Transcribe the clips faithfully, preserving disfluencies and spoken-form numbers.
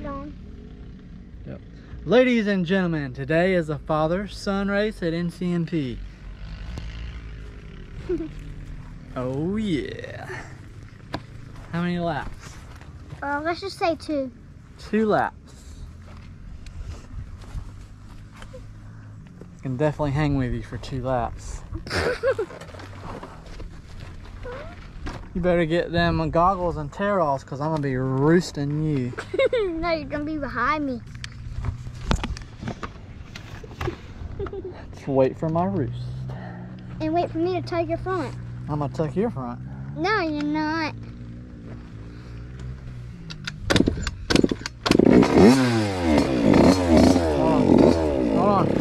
it on. Yep. Ladies and gentlemen, today is a father-son race at N C N P. Oh yeah. How many laps? Uh, let's just say two. Two laps. Can definitely hang with you for two laps. You better get them goggles and tear-offs because I'm going to be roosting you. No, you're going to be behind me. Just wait for my roost. And wait for me to tuck your front. I'm going to tuck your front. No, you're not. Hold on. Hold on.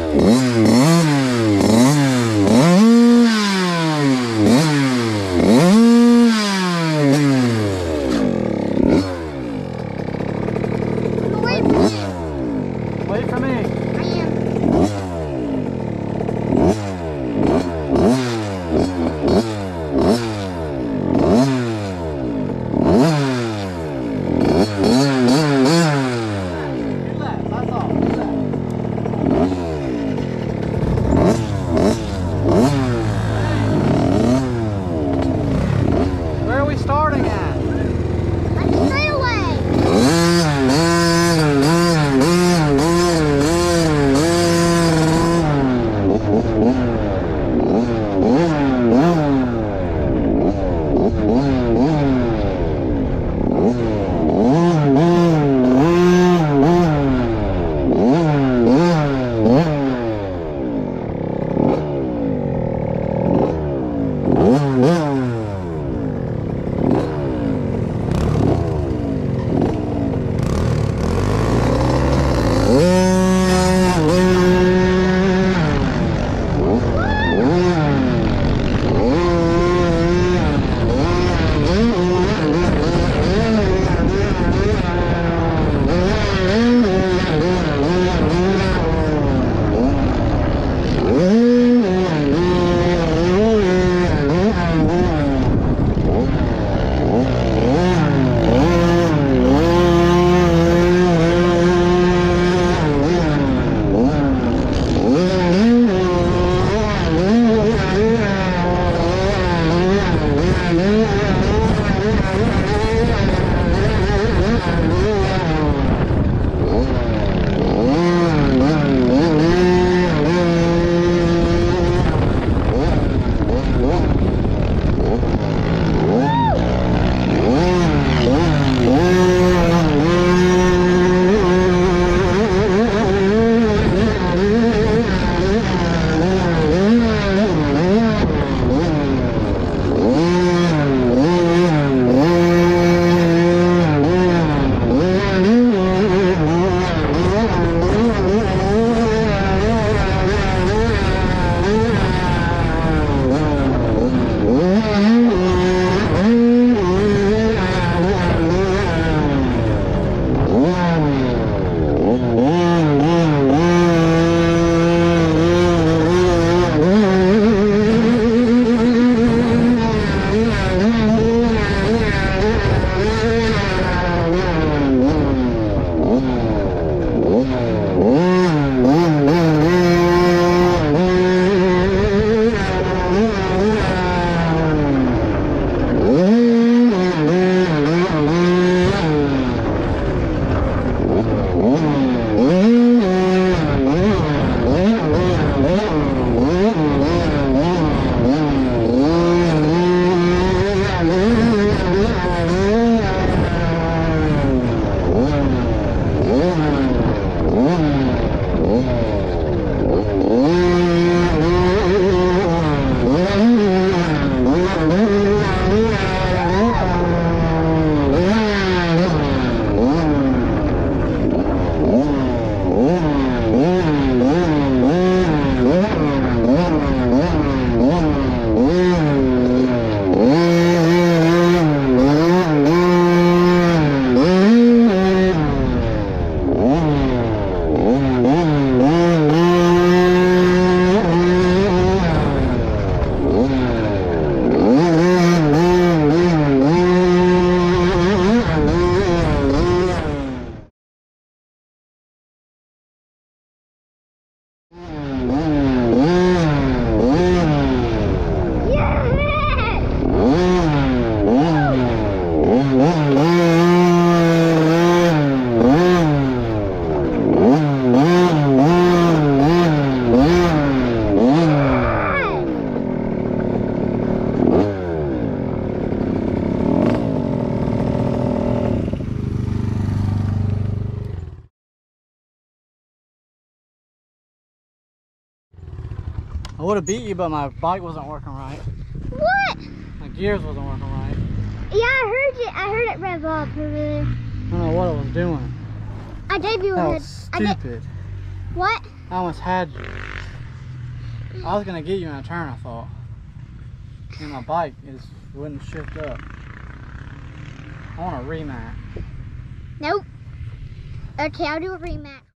Wait for me. I am. Where are we starting at? Like straight away. I would have beat you, but my bike wasn't working right. What? My gears wasn't working right. Yeah, I heard it. I heard it rev up over there. I don't know what it was doing. I gave you a That head. was I did- stupid. What? I almost had you. I was gonna get you in a turn, I thought. And my bike is wouldn't shift up. I want a rematch. Nope. Okay, I'll do a rematch.